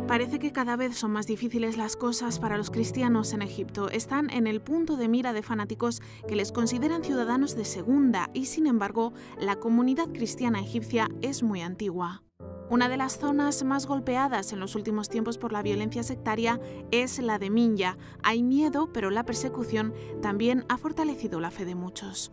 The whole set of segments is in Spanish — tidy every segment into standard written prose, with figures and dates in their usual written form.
Parece que cada vez son más difíciles las cosas para los cristianos en Egipto. Están en el punto de mira de fanáticos que les consideran ciudadanos de segunda y, sin embargo, la comunidad cristiana egipcia es muy antigua. Una de las zonas más golpeadas en los últimos tiempos por la violencia sectaria es la de Minya. Hay miedo, pero la persecución también ha fortalecido la fe de muchos.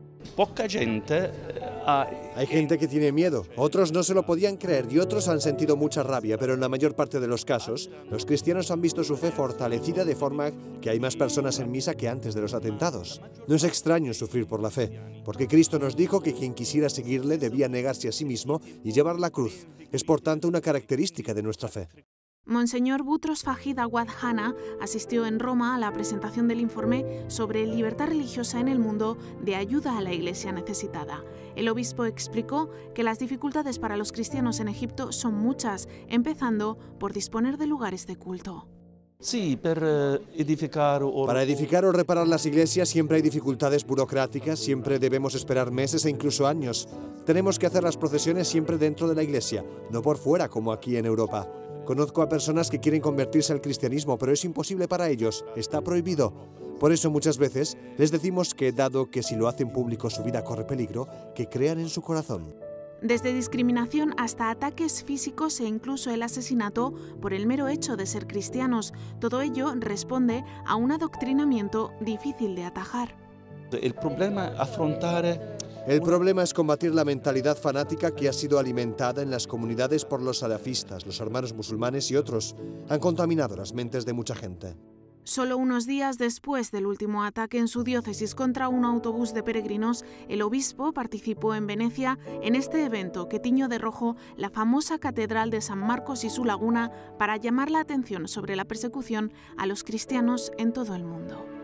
Hay gente que tiene miedo, otros no se lo podían creer y otros han sentido mucha rabia, pero en la mayor parte de los casos, los cristianos han visto su fe fortalecida de forma que hay más personas en misa que antes de los atentados. No es extraño sufrir por la fe, porque Cristo nos dijo que quien quisiera seguirle debía negarse a sí mismo y llevar la cruz. Es por tanto una característica de nuestra fe. Monseñor Boutros Fahid Awad Hanna asistió en Roma a la presentación del informe sobre libertad religiosa en el mundo de ayuda a la Iglesia necesitada. El obispo explicó que las dificultades para los cristianos en Egipto son muchas, empezando por disponer de lugares de culto. Para edificar o reparar las iglesias siempre hay dificultades burocráticas, siempre debemos esperar meses e incluso años. Tenemos que hacer las procesiones siempre dentro de la iglesia, no por fuera como aquí en Europa. Conozco a personas que quieren convertirse al cristianismo, pero es imposible para ellos, está prohibido. Por eso muchas veces les decimos que, dado que si lo hacen público su vida corre peligro, que crean en su corazón. Desde discriminación hasta ataques físicos e incluso el asesinato por el mero hecho de ser cristianos, todo ello responde a un adoctrinamiento difícil de atajar. El problema es combatir la mentalidad fanática que ha sido alimentada en las comunidades por los salafistas, los hermanos musulmanes y otros. Han contaminado las mentes de mucha gente. Solo unos días después del último ataque en su diócesis contra un autobús de peregrinos, el obispo participó en Venecia en este evento que tiñó de rojo la famosa Catedral de San Marcos y su laguna para llamar la atención sobre la persecución a los cristianos en todo el mundo.